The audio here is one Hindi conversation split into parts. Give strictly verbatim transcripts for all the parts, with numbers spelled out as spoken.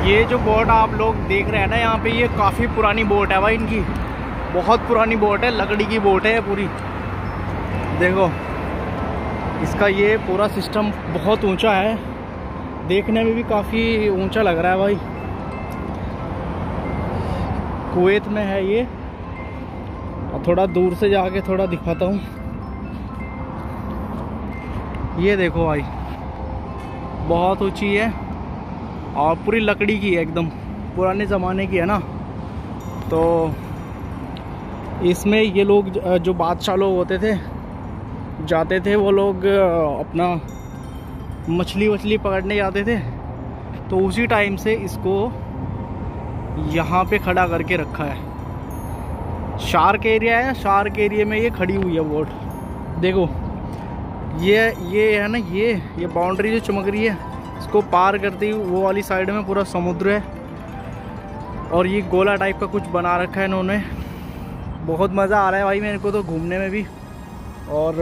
ये जो बोट आप लोग देख रहे हैं ना यहाँ पे, ये काफ़ी पुरानी बोट है भाई इनकी, बहुत पुरानी बोट है, लकड़ी की बोट है पूरी। देखो इसका ये पूरा सिस्टम बहुत ऊंचा है, देखने में भी काफ़ी ऊंचा लग रहा है भाई। कुवैत में है ये, और थोड़ा दूर से जाके थोड़ा दिखाता हूँ। ये देखो भाई, बहुत ऊंची है और पूरी लकड़ी की है, एकदम पुराने ज़माने की है ना। तो इसमें ये लोग जो बादशाह लोग होते थे, जाते थे वो लोग अपना मछली वछली पकड़ने जाते थे, तो उसी टाइम से इसको यहाँ पे खड़ा करके रखा है। शार्क एरिया है, शार्क एरिया में ये खड़ी हुई है बोट। देखो ये ये है ना, ये ये बाउंड्री जो चमक रही है, इसको पार करते ही वो वाली साइड में पूरा समुद्र है, और ये गोला टाइप का कुछ बना रखा है इन्होंने। बहुत मज़ा आ रहा है भाई मेरे को तो घूमने में भी। और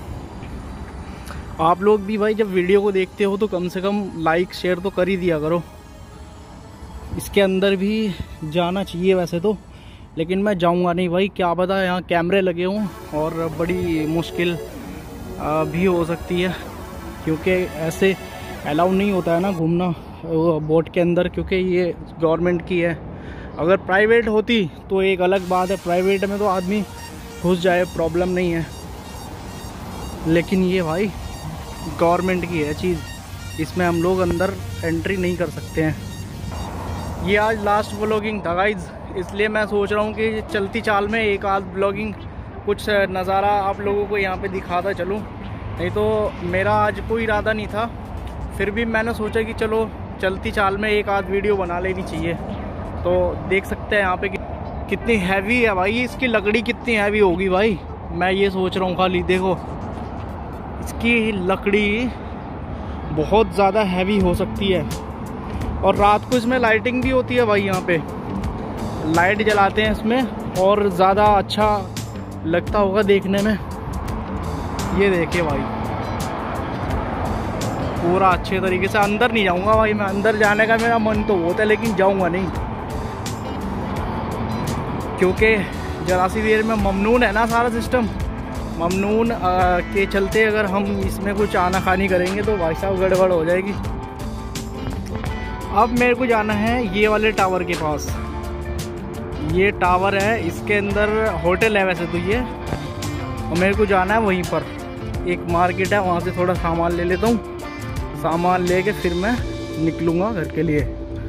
आप लोग भी भाई जब वीडियो को देखते हो तो कम से कम लाइक शेयर तो कर ही दिया करो। इसके अंदर भी जाना चाहिए वैसे तो, लेकिन मैं जाऊंगा नहीं भाई, क्या पता यहाँ कैमरे लगे हों और बड़ी मुश्किल भी हो सकती है, क्योंकि ऐसे अलाउ नहीं होता है ना घूमना बोट के अंदर, क्योंकि ये गवर्नमेंट की है। अगर प्राइवेट होती तो एक अलग बात है, प्राइवेट में तो आदमी घुस जाए, प्रॉब्लम नहीं है, लेकिन ये भाई गवर्नमेंट की है चीज़, इसमें हम लोग अंदर एंट्री नहीं कर सकते हैं। ये आज लास्ट व्लॉगिंग था गाइज, इसलिए मैं सोच रहा हूँ कि चलती चाल में एक आध व्लॉगिंग कुछ नज़ारा आप लोगों को यहाँ पे दिखाता चलूँ। नहीं तो मेरा आज कोई इरादा नहीं था, फिर भी मैंने सोचा कि चलो चलती चाल में एक आध वीडियो बना लेनी चाहिए। तो देख सकते हैं यहाँ पे कि, कितनी हैवी है भाई, इसकी लकड़ी कितनी हैवी होगी भाई, मैं ये सोच रहा हूँ। खाली देखो इसकी लकड़ी बहुत ज़्यादा हैवी हो सकती है, और रात को इसमें लाइटिंग भी होती है भाई, यहाँ पे लाइट जलाते हैं इसमें और ज़्यादा अच्छा लगता होगा देखने में। ये देखिए भाई पूरा अच्छे तरीके से, अंदर नहीं जाऊंगा भाई मैं, अंदर जाने का मेरा मन तो होता है लेकिन जाऊंगा नहीं, क्योंकि जरा सी देर में ममनून है ना सारा सिस्टम। ममनून के चलते अगर हम इसमें कुछ आना खानी करेंगे तो भाई साहब गड़बड़ हो जाएगी। अब मेरे को जाना है ये वाले टावर के पास, ये टावर है, इसके अंदर होटल है वैसे तो ये, और मेरे को जाना है वहीं पर। एक मार्केट है, वहाँ से थोड़ा सामान ले लेता हूँ, सामान लेके फिर मैं निकलूँगा घर के लिए।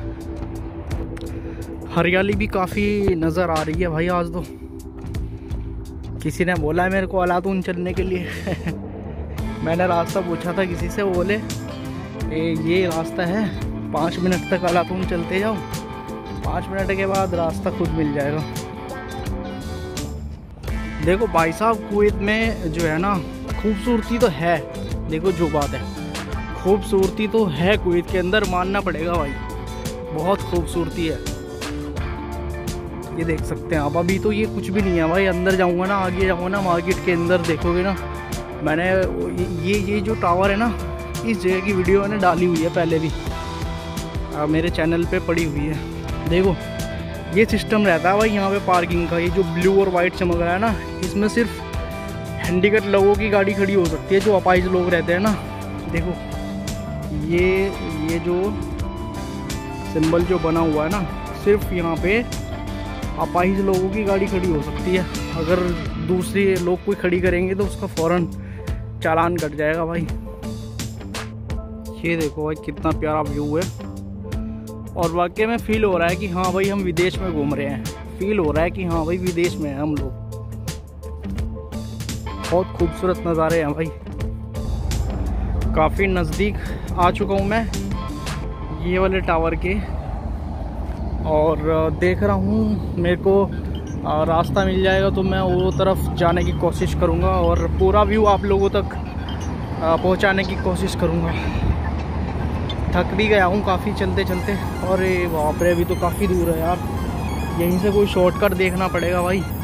हरियाली भी काफ़ी नज़र आ रही है भाई आज तो। किसी ने बोला है मेरे को अलातून चलने के लिए मैंने रास्ता पूछा था किसी से, वो बोले ये रास्ता है, पाँच मिनट तक अलातून चलते जाओ, पाँच मिनट के बाद रास्ता खुद मिल जाएगा। देखो भाई साहब कुवैत में जो है ना खूबसूरती तो है, देखो जो बात है खूबसूरती तो है कुवैत के अंदर, मानना पड़ेगा भाई, बहुत खूबसूरती है। ये देख सकते हैं आप, अभी तो ये कुछ भी नहीं है भाई, अंदर जाऊंगा ना, आगे जाऊंगा ना मार्केट के अंदर, देखोगे ना। मैंने ये ये जो टावर है ना, इस जगह की वीडियो मैंने डाली हुई है पहले भी, आ, मेरे चैनल पे पड़ी हुई है। देखो ये सिस्टम रहता है भाई यहाँ पे पार्किंग का, ये जो ब्लू और वाइट चमक रहा है ना, इसमें सिर्फ हैंडीकैप लोगों की गाड़ी खड़ी हो सकती है, जो अपाहिज लोग रहते हैं ना। देखो ये ये जो सिंबल जो बना हुआ है ना, सिर्फ यहाँ पे अपाहिज लोगों की गाड़ी खड़ी हो सकती है, अगर दूसरे लोग कोई खड़ी करेंगे तो उसका फ़ौरन चालान कट जाएगा भाई। ये देखो भाई कितना प्यारा व्यू है, और वाकई में फील हो रहा है कि हाँ भाई हम विदेश में घूम रहे हैं, फील हो रहा है कि हाँ भाई विदेश में हैं हम लोग। बहुत खूबसूरत नज़ारे हैं भाई, काफ़ी नज़दीक आ चुका हूँ मैं ये वाले टावर के, और देख रहा हूँ मेरे को रास्ता मिल जाएगा तो मैं वो तरफ जाने की कोशिश करूँगा, और पूरा व्यू आप लोगों तक पहुँचाने की कोशिश करूँगा। थक भी गया हूँ काफ़ी चलते चलते, और बाप रे अभी तो काफ़ी दूर है यार, यहीं से कोई शॉर्टकट देखना पड़ेगा भाई।